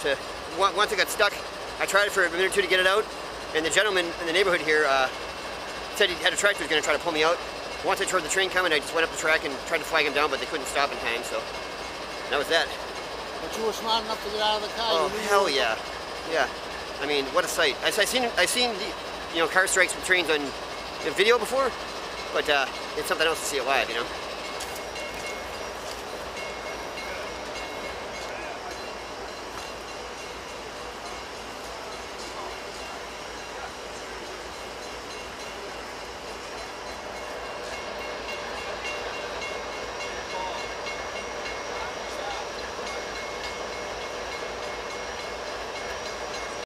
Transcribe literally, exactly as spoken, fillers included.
to, once it got stuck, I tried it for a minute or two to get it out, and the gentleman in the neighborhood here uh, said he had a tractor, was going to try to pull me out. Once I heard the train coming, I just went up the track and tried to flag him down, but they couldn't stop in time, so that was that. But you were smart enough to get out of the car. Oh, hell yeah. Yeah. I mean, what a sight. I, I seen, I seen the, you know, car strikes from trains on the video before, but uh, it's something else to see it live, you know.